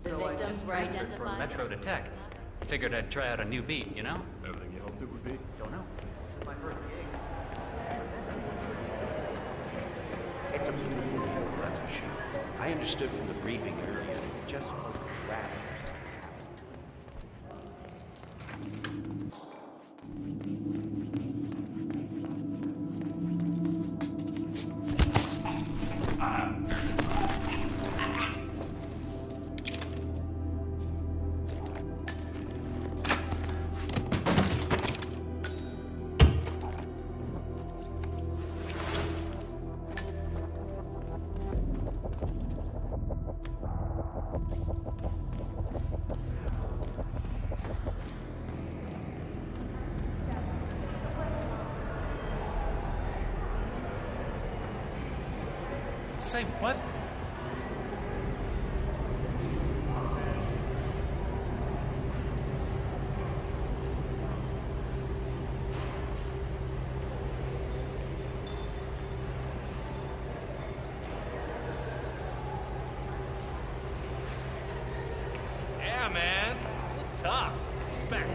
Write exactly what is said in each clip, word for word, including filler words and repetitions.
The victims were identified. From Metro to Tech. Figured I'd try out a new beat, you know? Everything you hoped it would be? Don't know. It's my first gig. It's a that's for sure. I understood from the briefing earlier that you just spoke rap. Say what? Yeah, man. Tough. Respect.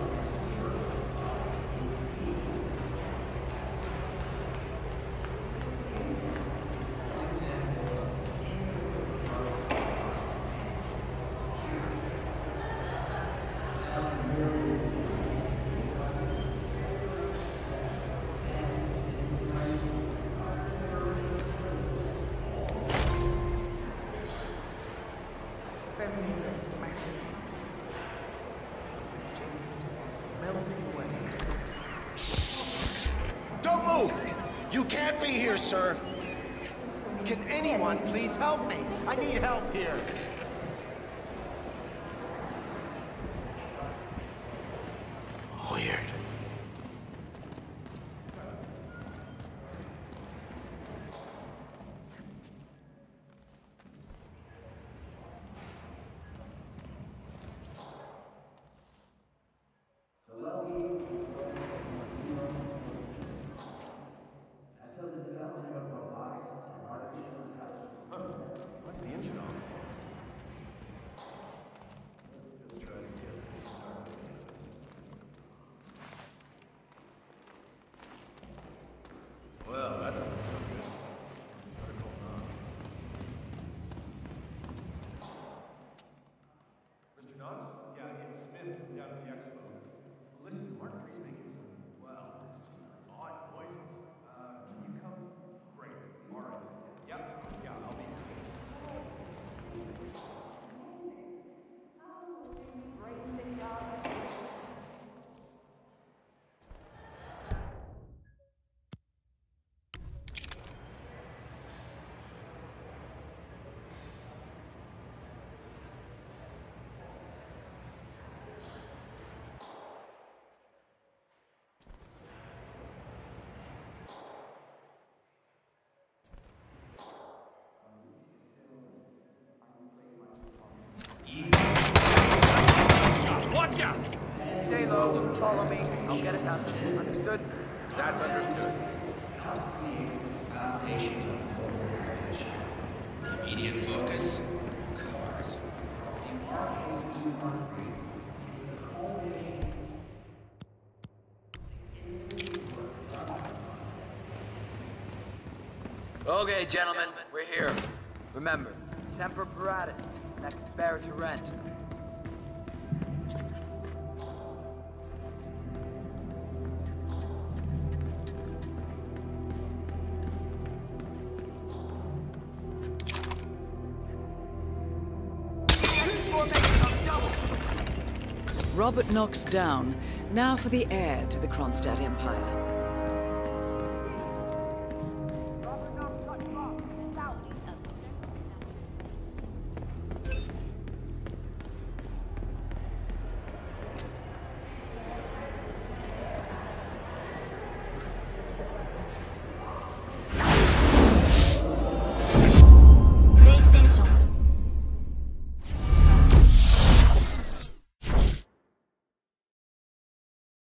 Don't move! You can't be here, sir! Can anyone please help me? I need help here. Weird. What's the engine on? Well, that doesn't sound good. Better call Knox. Mister Knox? Yeah, it's Smith down at the expo. Listen, Mark three's making some, well, it's just odd noises. Uh, can you come? Great. All right. Yep. Yeah, I'll be. Watch us! Stay low, don't follow me. I'll get it done. Understood? That's understood. Immediate focus. Cars. Okay, gentlemen, we're here. Remember, Semper Paratus. Next spare to rent. Robert Knox down. Now for the heir to the Kronstadt Empire.